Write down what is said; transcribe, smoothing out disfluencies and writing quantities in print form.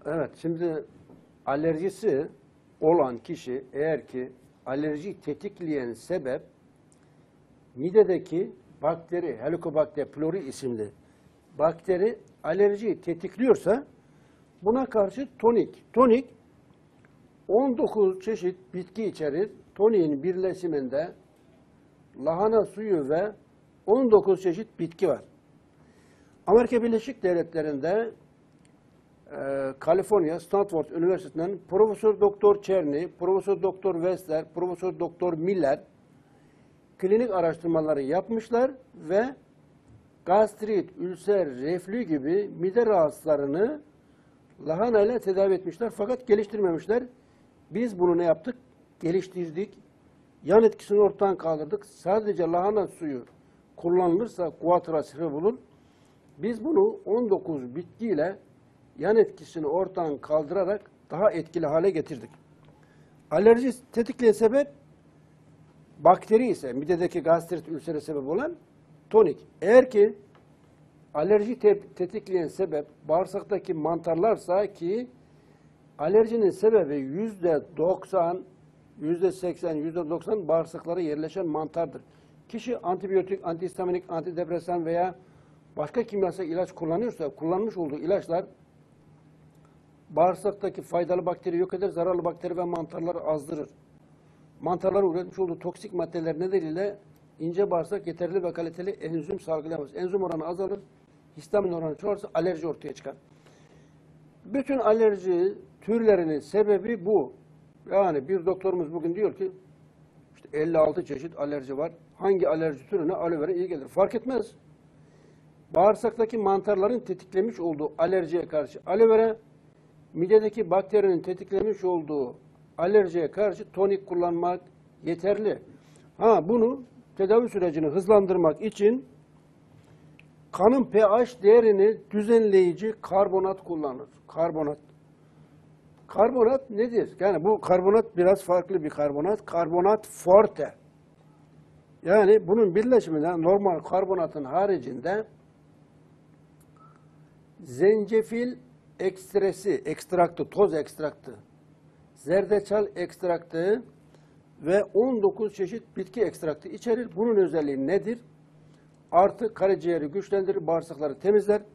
Evet, şimdi alerjisi olan kişi eğer ki alerji tetikleyen sebep midedeki bakteri, Helicobacter pylori isimli bakteri alerjiyi tetikliyorsa buna karşı tonik 19 çeşit bitki içerir. Toniğin birleşiminde lahana suyu ve 19 çeşit bitki var. Amerika Birleşik Devletleri'nde Kaliforniya Stanford Üniversitesi'nden Profesör Doktor Çerny, Profesör Doktor Wessler, Profesör Doktor Miller klinik araştırmaları yapmışlar ve gastrit, ülser, reflü gibi mide rahatsızlarını lahana ile tedavi etmişler fakat geliştirmemişler. Biz bunu ne yaptık? Geliştirdik. Yan etkisini ortadan kaldırdık. Sadece lahana suyu kullanılırsa Quattro bulur. Biz bunu 19 bitkiyle yan etkisini ortadan kaldırarak daha etkili hale getirdik. Alerji tetikleyen sebep bakteri ise midedeki gastrit ülsere sebep olan tonik. Eğer ki alerji tetikleyen sebep bağırsaktaki mantarlarsa ki alerjinin sebebi %90, %80, %90 bağırsaklara yerleşen mantardır. Kişi antibiyotik, antihistaminik, antidepresan veya başka kimyasal ilaç kullanıyorsa kullanmış olduğu ilaçlar bağırsaktaki faydalı bakteri yok eder, zararlı bakteri ve mantarları azdırır. Mantarların üretmiş olduğu toksik maddeler nedeniyle ince bağırsak yeterli ve kaliteli enzim salgılayamaz. Enzim oranı azalır, histamin oranı çoğalırsa alerji ortaya çıkar. Bütün alerji türlerinin sebebi bu. Yani bir doktorumuz bugün diyor ki işte 56 çeşit alerji var. Hangi alerji türüne aloe vera iyi gelir? Fark etmez. Bağırsaktaki mantarların tetiklemiş olduğu alerjiye karşı aloe vera, midedeki bakterinin tetiklemiş olduğu alerjiye karşı tonik kullanmak yeterli. Bunu tedavi sürecini hızlandırmak için kanın pH değerini düzenleyici karbonat kullanır. Karbonat nedir? Yani bu karbonat biraz farklı bir karbonat. Karbonat forte. Yani bunun birleşiminden normal karbonatın haricinde zencefil ekstraktı, toz ekstraktı, zerdeçal ekstraktı ve 19 çeşit bitki ekstraktı içerir. Bunun özelliği nedir? Artı karaciğeri güçlendirir, bağırsakları temizler.